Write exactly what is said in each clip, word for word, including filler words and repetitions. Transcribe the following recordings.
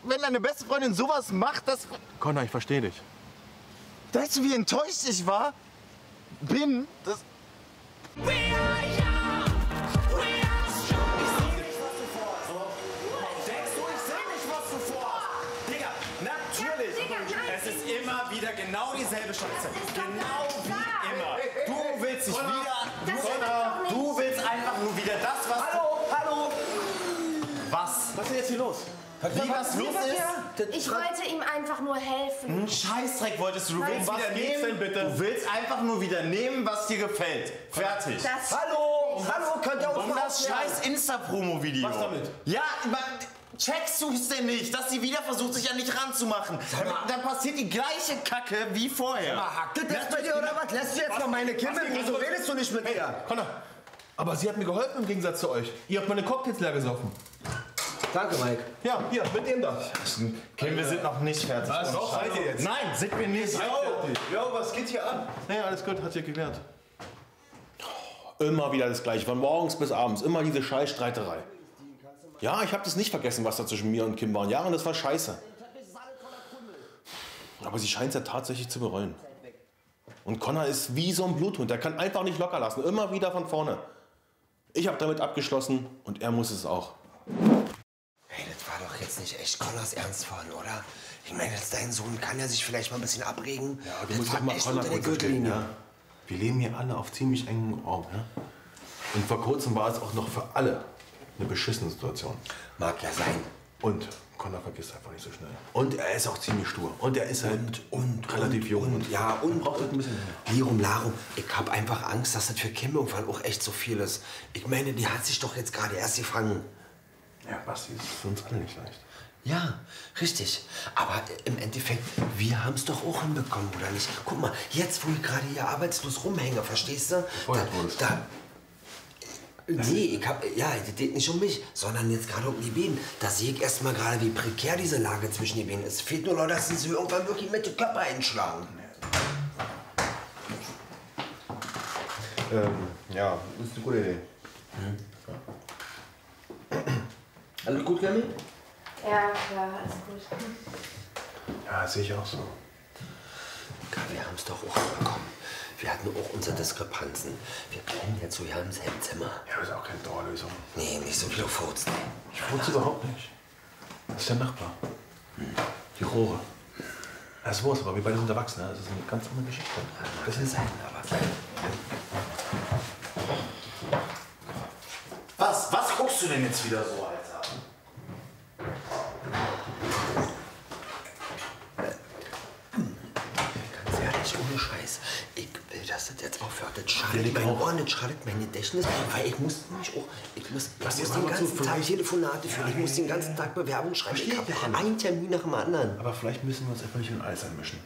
wenn deine beste Freundin sowas macht, das... Connor, ich verstehe dich. Weißt du, wie enttäuscht ich war? Bin, das... We are young, we are strong. Ich seh nicht, was du vorhast. Denkst du, ich seh nicht, was du vorhast? Digga, natürlich. Ja, Digga, nein. Es ist immer wieder genau dieselbe Scheiße. Genau wie immer. Du willst dich wieder... Du, Connor, du willst einfach nur wieder das, was... Hallo, hallo. Was? Was ist denn jetzt hier los? Wie was los ist? Ich wollte ihm einfach nur helfen. Einen Scheißdreck wolltest du. Du willst Was wieder geht's nehmen. denn bitte? Du willst einfach nur wieder nehmen, was dir gefällt. Fertig. Das Hallo, hallo, könnt ihr uns Um mal das aufklären? scheiß Insta-Promo-Video. Was damit? Ja, man, checkst du es denn nicht, dass sie wieder versucht, sich an dich ranzumachen? Dann, dann passiert die gleiche Kacke wie vorher. Mal, hackt das jetzt bei dir oder was? Lässt du jetzt mal meine Kimme? Wieso redest du nicht mit ihr? Connor, aber sie hat mir geholfen im Gegensatz zu euch. Ihr habt meine Cocktails leer gesoffen. Danke, Mike. Ja, hier, mit dem da. Kim, wir sind noch nicht fertig. Was? Doch, seid ihr jetzt? Nein, sind wir nicht. Jo, was geht hier an? Nee, alles gut, hat sich geklärt. Immer wieder das Gleiche, von morgens bis abends. Immer diese Scheißstreiterei. Ja, ich habe das nicht vergessen, was da zwischen mir und Kim war. Ja, und das war scheiße. Aber sie scheint es ja tatsächlich zu bereuen. Und Connor ist wie so ein Bluthund. Der kann einfach nicht locker lassen. Immer wieder von vorne. Ich habe damit abgeschlossen und er muss es auch. Hey, das war doch jetzt nicht echt Connors Ernst vorhin, oder? Ich meine, jetzt dein Sohn kann ja sich vielleicht mal ein bisschen abregen. Ja, du das musst war doch mal echt Connor unter der kurz verstehen, Gürtellinie. ja? Wir leben hier alle auf ziemlich engem Raum. Ja? Und vor kurzem war es auch noch für alle eine beschissene Situation. Mag ja sein. Und Connor vergisst einfach nicht so schnell. Und er ist auch ziemlich stur. Und er ist halt Und, und, relativ und, jung. Und, ja, und, braucht halt ein bisschen Lirum Larum. Ich hab einfach Angst, dass das für Kim irgendwann auch echt so viel ist. Ich meine, die hat sich doch jetzt gerade erst gefangen. Ja, Basti, das ist für uns alle nicht leicht. Ja, richtig. Aber im Endeffekt, wir haben es doch auch hinbekommen, oder nicht? Guck mal, jetzt, wo ich gerade hier arbeitslos rumhänge, verstehst du? Vorher wurdest du. da, Nee, ich hab, ja, das geht nicht um mich, sondern jetzt gerade um die Bienen. Da sehe ich erst mal gerade, wie prekär diese Lage zwischen den Bienen ist. Fehlt nur noch, dass sie irgendwann wirklich mit dem Körper einschlagen. Ähm, ja, das ist eine gute Idee. Hm. Alles gut, Cammy? Ja, ja, alles gut. Ja, das sehe ich auch so. Wir haben es doch auch hinbekommen. Wir hatten auch unsere Diskrepanzen. Wir bleiben jetzt so, wir haben im selben Zimmer. Ja, das ist auch keine Dauerlösung. Nee, nicht so viel auf Furzen. Ich furze überhaupt nicht. Das ist der Nachbar. Die Rohre. Das ist Wurst, aber wir beide sind erwachsen. Das ist eine ganz andere Geschichte. Das kann sein, aber... Was? Was guckst du denn jetzt wieder so, Alter? Ganz ehrlich, ohne Scheiß. Ich will, dass das jetzt aufhört. Das schadet mein Ohr, das schadet mein Gedächtnis. Weil ich muss mich auch... Ich muss, ich muss den ganzen Tag Telefonate führen. Ich muss den ganzen Tag Bewerbung schreiben. Ich habe einen Termin nach dem anderen. Aber vielleicht müssen wir uns einfach nicht in alles einmischen.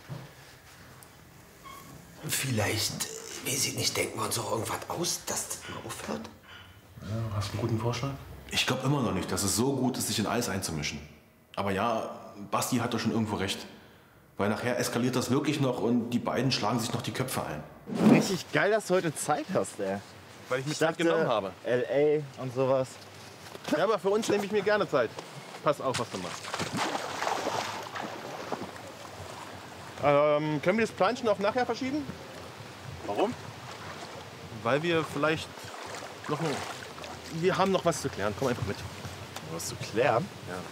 Vielleicht, weiß ich nicht, denken wir uns auch irgendwas aus, dass das mal aufhört? Ja, hast du einen guten Vorschlag? Ich glaube immer noch nicht, dass es so gut ist, sich in alles einzumischen. Aber ja, Basti hat doch schon irgendwo recht. Weil nachher eskaliert das wirklich noch und die beiden schlagen sich noch die Köpfe ein. Richtig geil, dass du heute Zeit hast, ey. Weil ich mich Ich Zeit dachte, genommen habe. L A und sowas. Ja, aber für uns nehme ich mir gerne Zeit. Pass auf, was du machst. Ähm, können wir das Planchen auf nachher verschieben? Warum? Weil wir vielleicht noch ein... Wir haben noch was zu klären. Komm einfach mit. Was zu klären?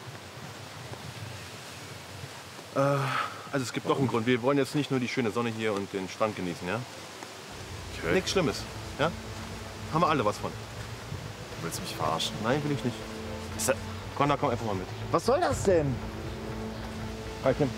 Ja. Äh, also es gibt noch einen Grund. Wir wollen jetzt nicht nur die schöne Sonne hier und den Strand genießen, ja? Okay. Nichts Schlimmes, ja? Haben wir alle was von. Du willst mich verarschen? Nein, will ich nicht. Connor, komm einfach mal mit. Was soll das denn? Hi, Kim.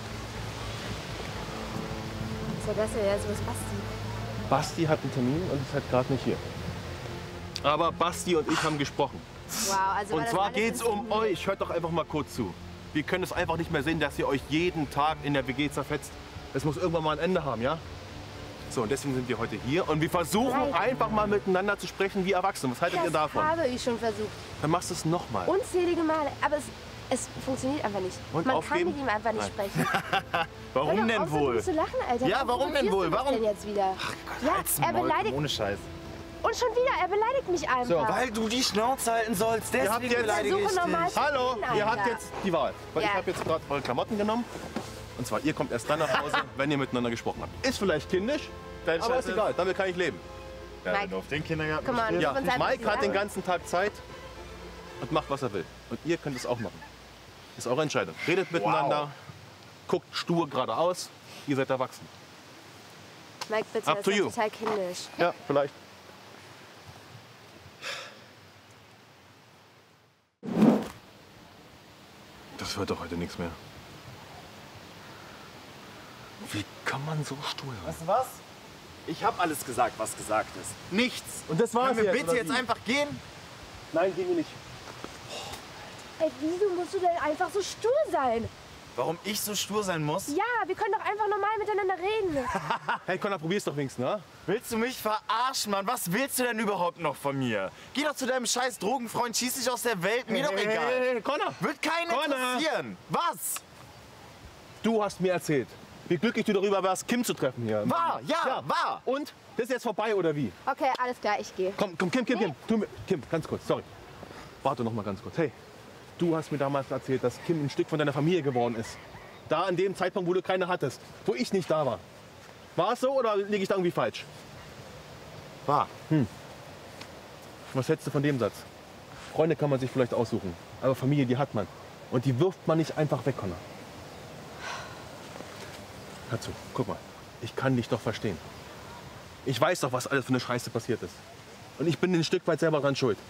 Was ist das denn? So ist Basti. Basti hat einen Termin und ist halt gerade nicht hier. Aber Basti und ich haben gesprochen. Wow, also war Und das zwar alles geht's um inszeniert? euch. Hört doch einfach mal kurz zu. Wir können es einfach nicht mehr sehen, dass ihr euch jeden Tag in der W G zerfetzt. Es muss irgendwann mal ein Ende haben, ja? So, und deswegen sind wir heute hier und wir versuchen Nein. einfach mal miteinander zu sprechen wie Erwachsene. Was haltet ihr Das davon? habe ich schon versucht. Dann machst du es nochmal. Unzählige Male. Aber es, es funktioniert einfach nicht. Und Man aufgeben? kann mit ihm einfach nicht Nein. sprechen. Hör Warum doch denn auf, so wohl? dumm zu lachen, Alter. Ja, warum denn wohl? provozierst du mich Warum? denn jetzt wieder? Ja, Halt's er Maul, beleidigt. ohne Scheiß. Und schon wieder, er beleidigt mich einfach. So, Weil du die Schnauze halten sollst, Ihr habt deswegen jetzt- beleidige ich Versuche normal dich. zu Hallo, reden, ihr habt Alter. jetzt die Wahl. Weil Ja. ich habe jetzt gerade eure Klamotten genommen. Und zwar, ihr kommt erst dann nach Hause, wenn ihr miteinander gesprochen habt. Ist vielleicht kindisch, Dein aber ist Scheiße. egal, damit kann ich leben. Ja, Mike. wenn du auf den Kindergarten Komm mal, stehst. Ja, Gib uns einfach Mike die hat den Jahre. ganzen Tag Zeit und macht, was er will. Und ihr könnt es auch machen. Ist eure Entscheidung. Redet miteinander, guckt stur geradeaus, ihr seid erwachsen. Mike, bitte, Up das to ist you. total kindisch. Ja, vielleicht. Das wird doch heute nichts mehr. Wie kann man so stur sein? Weißt du was? Ich habe alles gesagt, was gesagt ist. Nichts. Und das war's Können wir jetzt, bitte oder jetzt wie? einfach gehen? Nein, gehen wir nicht. Ey, wieso musst du denn einfach so stur sein? Warum ich so stur sein muss? Ja, wir können doch einfach normal miteinander reden. Hey, Connor, probier's doch wenigstens, ne? Willst du mich verarschen, Mann? Was willst du denn überhaupt noch von mir? Geh doch zu deinem scheiß Drogenfreund, schieß dich aus der Welt, mir doch Hey, egal. hey, hey, Connor, Wird keinen Connor! interessieren. Was? du hast mir erzählt, wie glücklich du darüber warst, Kim zu treffen hier. War, ja, war. Und? Das ist jetzt vorbei, oder wie? Okay, alles klar, ich gehe. Komm, komm, Kim, Kim, Kim. Tu mir, Kim, ganz kurz, sorry. Warte noch mal ganz kurz. Hey, du hast mir damals erzählt, dass Kim ein Stück von deiner Familie geworden ist. Da an dem Zeitpunkt, wo du keine hattest, wo ich nicht da war. War es so oder liege ich da irgendwie falsch? War. Was hältst du von dem Satz? Freunde kann man sich vielleicht aussuchen, aber Familie, die hat man. Und die wirft man nicht einfach weg, Connor. Hör zu, guck mal, ich kann dich doch verstehen. Ich weiß doch, was alles für eine Scheiße passiert ist. Und ich bin ein Stück weit selber dran schuld.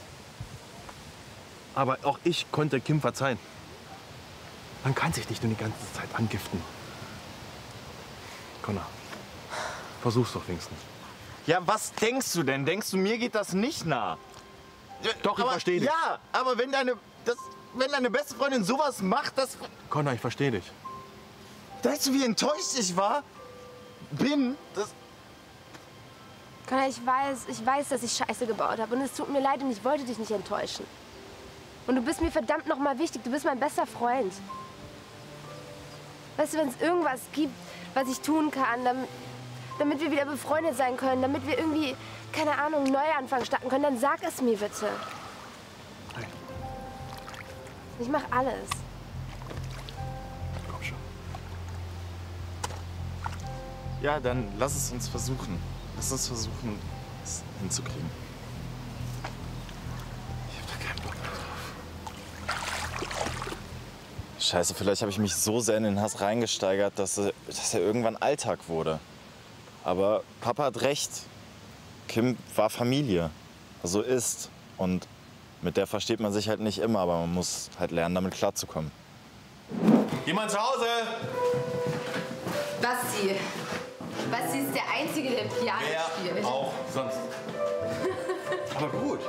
Aber auch ich konnte Kim verzeihen. Man kann sich nicht nur die ganze Zeit angiften. Connor, versuch's doch wenigstens. Ja, was denkst du denn? Denkst du, mir geht das nicht nah? Doch, ich aber, verstehe dich. Ja, aber wenn deine, das, wenn deine beste Freundin sowas macht, das... Connor, ich verstehe dich. Weißt du, wie enttäuscht ich war? Bin, das... Connor, ich weiß, ich weiß, dass ich Scheiße gebaut habe. Und es tut mir leid und ich wollte dich nicht enttäuschen. Und du bist mir verdammt noch mal wichtig. Du bist mein bester Freund. Weißt du, wenn es irgendwas gibt, was ich tun kann, damit, damit wir wieder befreundet sein können, damit wir irgendwie, keine Ahnung, einen Neuanfang starten können, dann sag es mir bitte. Ich mach alles. Komm schon. Ja, dann lass es uns versuchen. Lass uns versuchen, es hinzukriegen. Ich hab da keinen Bock mehr drauf. Scheiße, vielleicht habe ich mich so sehr in den Hass reingesteigert, dass er, dass er irgendwann Alltag wurde. Aber Papa hat recht. Kim war Familie. Also ist. Und mit der versteht man sich halt nicht immer, aber man muss halt lernen, damit klarzukommen. Jemand zu Hause? Basti. Basti ist der Einzige, der Piano spielt. Auch sonst. Aber gut.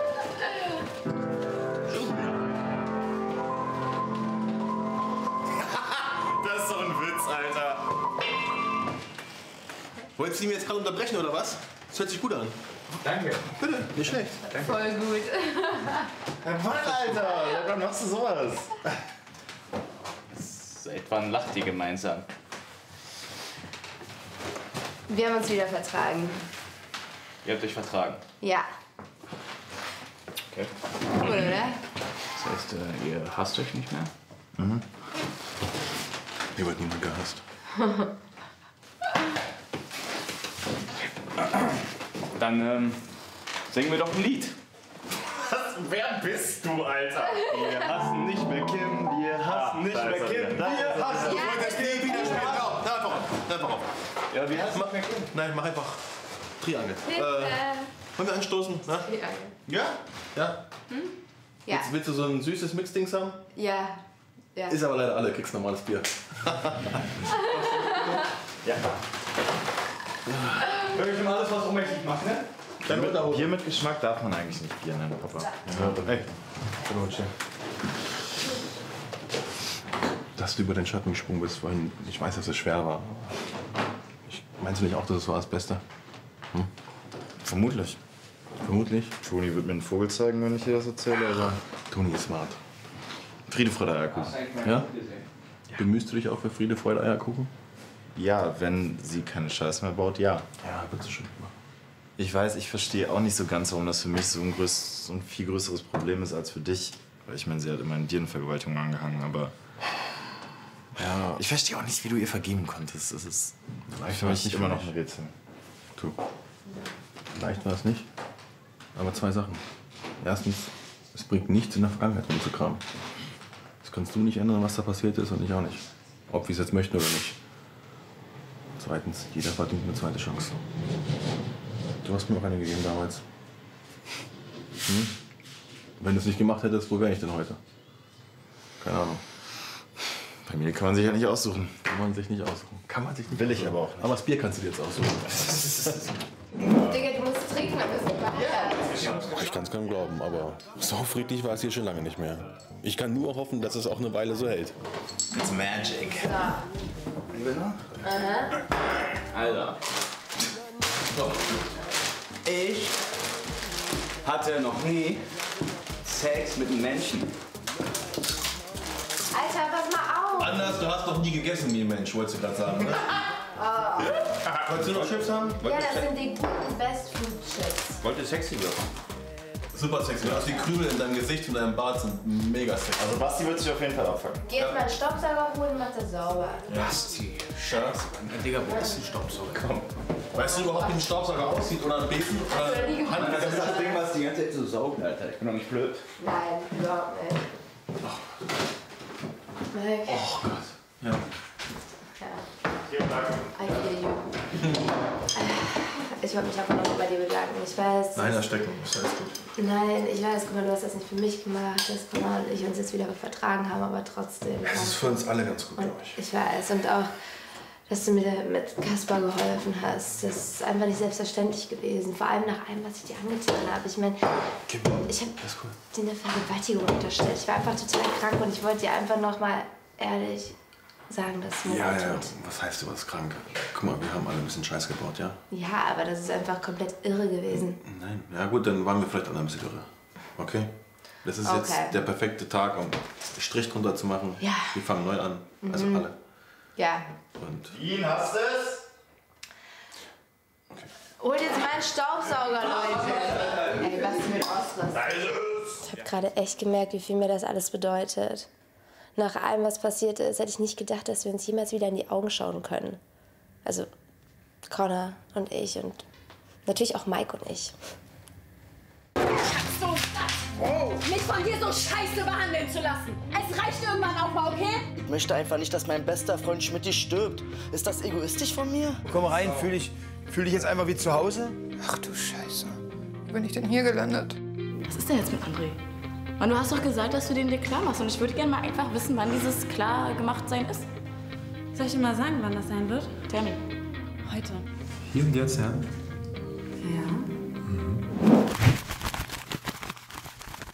Das ist doch ein Witz, Alter. Wolltest du ihn jetzt gerade unterbrechen oder was? Das hört sich gut an. Danke. Bitte, nicht schlecht. Voll gut. Mann, Alter, warum machst du sowas? Seit wann lacht ihr gemeinsam? Wir haben uns wieder vertragen. Ihr habt euch vertragen. Ja. Okay. Cool, oder? Das heißt, äh, ihr hasst euch nicht mehr? Mir wird niemand gehasst. Dann ähm, singen wir doch ein Lied. Wer bist du, Alter? Wir hassen nicht mehr Kim, wir hassen nicht mehr Kim, wir hassen. Ja, Das nie wieder spielen. Hör auf, hör einfach auf. Hör einfach auf. Ja, wir hassen Mach, nein, mach einfach Triangel. Äh, wollen wir anstoßen? Na? Ja? Ja? Ja. Willst, willst du so ein süßes Mixdings haben? Ja. Ja. Ist aber leider alle, kriegst normales Bier. Ja. Hör ich immer alles, was ohnmächtig macht, ne? Mit Bier mit Geschmack darf man eigentlich nicht Bier nennen, Papa. Ja, ey, dass du über den Schatten gesprungen bist vorhin, ich weiß, dass es schwer war. Ich, meinst du nicht auch, dass es war das Beste? Vermutlich. Vermutlich. Toni wird mir einen Vogel zeigen, wenn ich dir das erzähle. Also. Toni ist smart. Friede, Freude, Eierkuchen. Ja? Bemühst du dich auch für Friede, Freude, Eierkuchen? Ja, wenn sie keine Scheiße mehr baut, ja. Ja, wird sie schon immer. Ich weiß, ich verstehe auch nicht so ganz, warum das für mich so ein, größ so ein viel größeres Problem ist als für dich. Weil ich meine, sie hat immer in dir eine Vergewaltigung angehangen, aber... Ja, ich verstehe auch nicht, wie du ihr vergeben konntest. Das ist Leicht für war mich es nicht immer für noch mich. ein Rätsel. Du. Leicht war es nicht. Aber zwei Sachen. Erstens, es bringt nichts, in der Vergangenheit rumzukramen. Das kannst du nicht ändern, was da passiert ist, und ich auch nicht. Ob wir es jetzt möchten oder nicht. Zweitens, jeder verdient eine zweite Chance. Du hast mir auch eine gegeben damals. Hm? Wenn du es nicht gemacht hättest, wo wäre ich denn heute? Keine Ahnung. Bei mir kann man sich ja nicht aussuchen. Kann man sich nicht aussuchen. Kann man sich nicht Will ich aussuchen. aber auch nicht. Aber das Bier kannst du dir jetzt aussuchen. Digga, du musst trinken, dann bist du behalten. Ich kann es kaum glauben, aber so friedlich war es hier schon lange nicht mehr. Ich kann nur hoffen, dass es auch eine Weile so hält. It's magic. Ja. Alter. So. Ich hatte noch nie Sex mit einem Menschen. Alter, pass mal auf. Anders, du hast noch nie gegessen wie ein Mensch, wolltest du gerade sagen, oder? Oh. Wolltest du noch Chips haben? Ja, das sind die guten Best-Food-Chips. Wollte sexy werden. Super sexy. Also die Krümel in deinem Gesicht und deinem Bart sind mega sexy. Also Basti wird sich auf jeden Fall abfangen. Geh jetzt mal einen Staubsauger holen und mach das sauber. Basti, Schatz. Digga, wo ist ein Staubsauger? Komm. Weißt du überhaupt, wie ein Staubsauger aussieht oder ein Besen? Oder Mann, das ist das Ding, was die ganze Zeit so saugt, Alter. Ich bin doch nicht blöd. Nein, überhaupt nicht. Mike. Oh Gott. Ja. Ja. I feel you. Ich wollte mich einfach noch bei dir bedanken. Ich weiß. Nein, da stecken. Ist alles gut. Nein, ich weiß, guck mal, du hast das nicht für mich gemacht, dass Mama und ich uns jetzt wieder vertragen haben, aber trotzdem. Es ist für uns alle ganz gut, und glaube ich. Ich weiß. Und auch, dass du mir mit Kaspar geholfen hast. Das ist einfach nicht selbstverständlich gewesen. Vor allem nach allem, was ich dir angetan habe. Ich meine, ich habe cool. dir eine Vergewaltigung unterstellt. Ich war einfach total krank und ich wollte dir einfach noch mal ehrlich sagen, dass es mir Ja, leid ja. tut. Was heißt, du warst krank? Guck mal, wir haben alle ein bisschen Scheiß gebaut, ja? Ja, aber das ist einfach komplett irre gewesen. Nein. Ja gut, dann waren wir vielleicht alle ein bisschen irre. Okay? Das ist Okay. jetzt der perfekte Tag, um den Strich drunter zu machen. Ja. Wir fangen neu an. Also Mhm. alle. Ja. Und Ihn hast es? Holt jetzt mal einen Staubsauger, Leute. Ey, was du mit ausrüsten. Ich habe gerade echt gemerkt, wie viel mir das alles bedeutet. Nach allem, was passiert ist, hätte ich nicht gedacht, dass wir uns jemals wieder in die Augen schauen können. Also Connor und ich und natürlich auch Mike und ich. So satt, mich von dir so scheiße behandeln zu lassen. Es reicht irgendwann auch mal, okay? Ich möchte einfach nicht, dass mein bester Freund Schmidti stirbt. Ist das egoistisch von mir? Komm rein, fühl dich, fühl dich jetzt einfach wie zu Hause. Ach du Scheiße. Wie bin ich denn hier gelandet? Was ist denn jetzt mit André? Und du hast doch gesagt, dass du den dir klar machst. Und ich würde gerne mal einfach wissen, wann dieses klar gemacht sein ist. Soll ich dir mal sagen, wann das sein wird? Tell me. Heute. Hier und jetzt, ja? Ja.